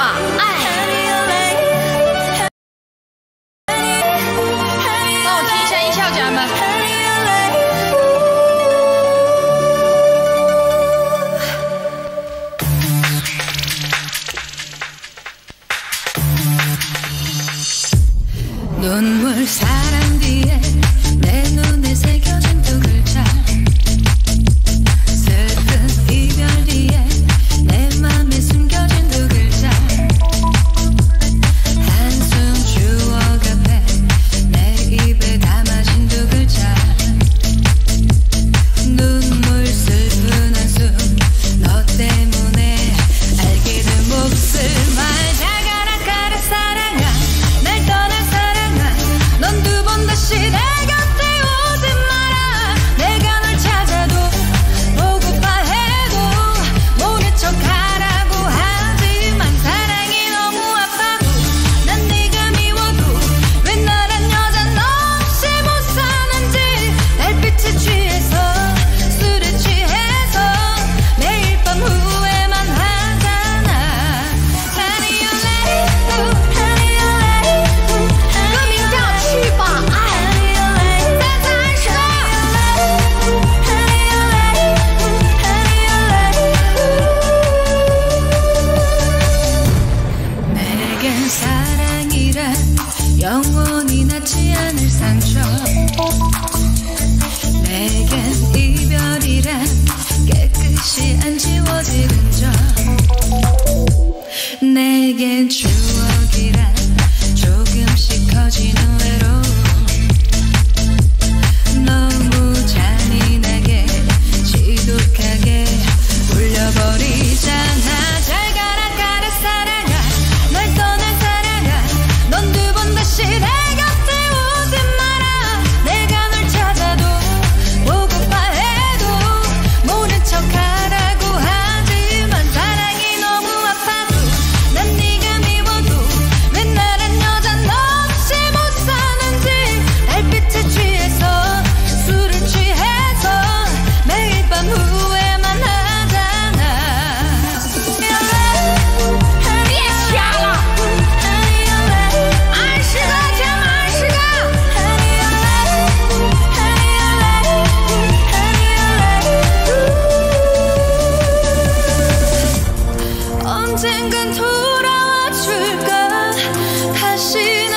爱。帮我听一下音效家们。눈물 사랑 뒤에 내 눈에 새겨진 두 글자 슬픈 이별 뒤에 내 맘에 숨겨진 두 글자 한숨 추억 앞에 내 입에 담아진 두 글자 눈물 슬픈 한숨 너 때문에 알게 된 몫을 말 가라 가라 사랑아 날 떠난 사랑아 넌 두 번 다시 내 곁에 오지 마라 내가 널 찾아도 보고파 해도 모른 척 하라고 하지만 사랑이 너무 아파도 난 네가 미워도 왜 나란 여자 너 없이 못 사는지 달빛에 취해서 술에 취해서 매일 밤 후회만 하잖아 Honey you let it go Honey you let it go 歌名叫去吧爱再再说 Honey you let it go Honey you let it go 내겐 사랑이란 영원히 낫지 않을 상처 내겐 이별이란 깨끗이 안 지워질 흔적 내겐 추억이란 조금씩 커지는 외로움 너무 잔인하게 지독하게 울려버리잖아 잘 가라 가라 사랑아 널 떠난 사랑아 넌 두 번 다시 내 곁에 오지 마라 내가 널 찾아도 보고파 해도 모른 척 하라고 하지만 사랑이 너무 아파도 난 네가 미워도 왜 나란 여자 너 없이 못 사는지 달빛에 취해서 술을 취해서 매일 밤 후회만 하잖아 别瞎了20个前面20个 언젠간 돌아와 줄까 다시